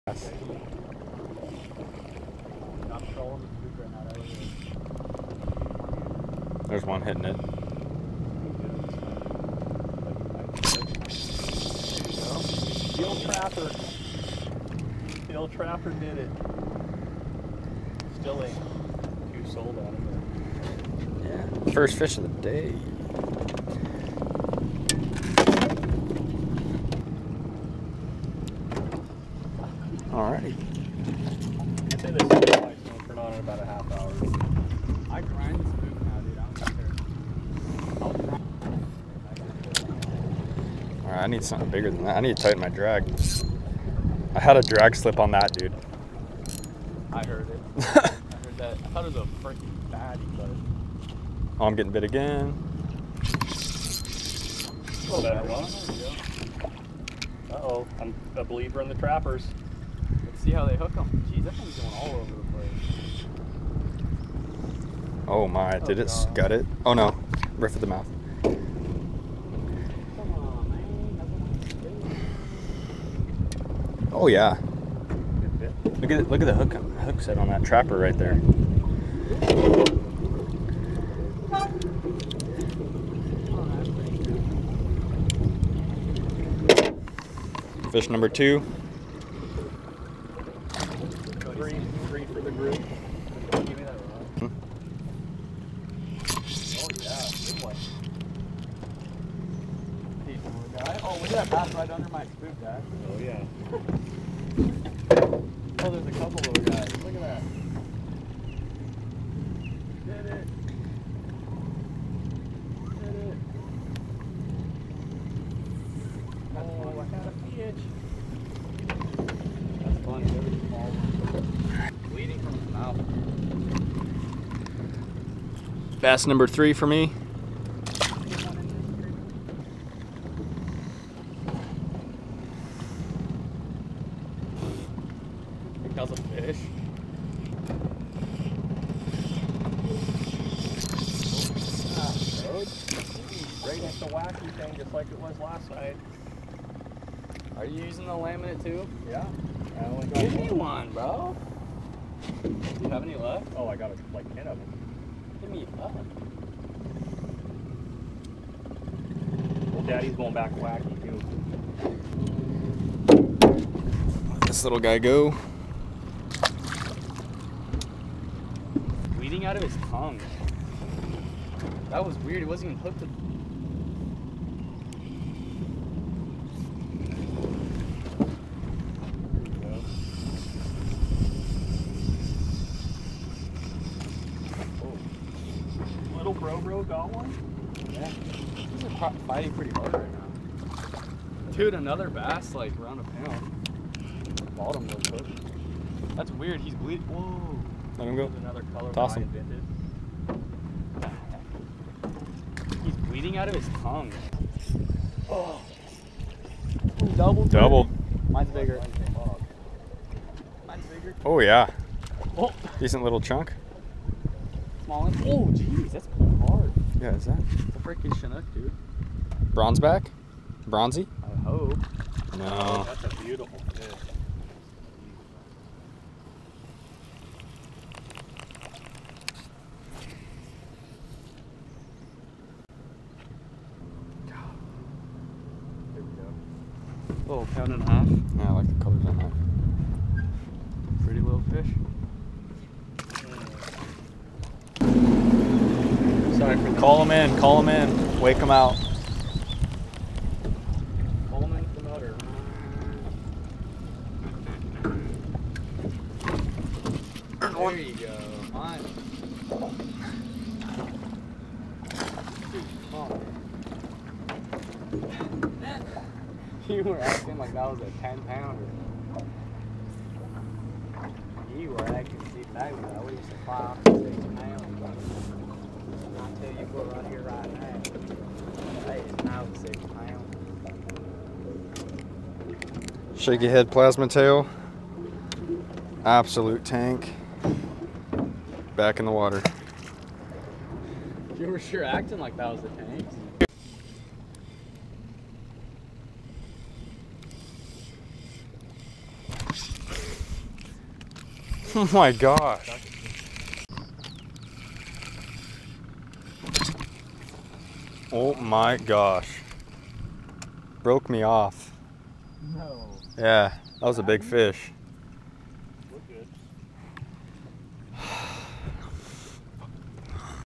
I'm trolling the spook right now. There's one hitting it. The old trapper. The old trapper did it. Still ain't too sold on him. Yeah. First fish of the day. Alrighty. I'd say this is going to turn on in about a half hour. I grind the spook now, dude. I don't care. Alright, I need something bigger than that. I need to tighten my drag. I had a drag slip on that, dude. I heard it. I heard that. I thought it was a freaking baddie, but. Oh, I'm getting bit again. Oh, better one. Uh-oh. I'm a believer in the trappers. Let's see how they hook them. Jeez, that thing's going all over the place. Oh my, did it gut it? Oh no, riff of the mouth. Come on, man. Oh yeah. Good bit. Look at the hook set on that trapper right there. Fish number 2. Three for the group. Give me that rod. Oh yeah, good one. Decent little guy. Oh, look at that bass right under my spook, Dad. Oh yeah. Oh, there's a couple little guys. Look at that. Did it. Did it. Oh, I got a fish. That's funny. There was a small one. Bleeding from his mouth. Bass number 3 for me. Think that's a fish. Right next to wacky thing, just like it was last night. Are you using the laminate too? Yeah. I only got Give one. me one, bro. Do you have any left? Oh, I got like 10 of them. Give me up. Well, Daddy's going back wacky too. Let this little guy go. Bleeding out of his tongue. That was weird. It wasn't even hooked to. Little bro got one. Yeah. These are fighting pretty hard right now. Dude, another bass like around a pound. Bottom real quick. That's weird. He's bleeding. Whoa. Let him go. There's another color Toss I him. invented. What the heck? He's bleeding out of his tongue. Oh. Ooh, double. Double. Mine's bigger. Mine's bigger. Oh yeah. Oh. Decent little chunk. Small one. Oh, jeez, that's pulling hard. Yeah, is that It's a freaking Chinook, dude. bronzeback? Bronzy? I hope. No. That's a beautiful fish. There we go. Oh, pound and a half. Yeah, I like the colors on that. Pretty little fish. Sorry for the Call him in. Call him in. Wake him out. Coleman promoter. There you go. Mine. Dude, come on. You were acting like that was a 10-pounder. You were acting like that was a 5 to 6 pound. Until you go right here right now. Hey, it's now 6 pounds. Shaky head plasma tail. Absolute tank. Back in the water. You were sure acting like that was a tank. Oh my gosh. Oh my gosh. Broke me off. No. Yeah, that was a big fish.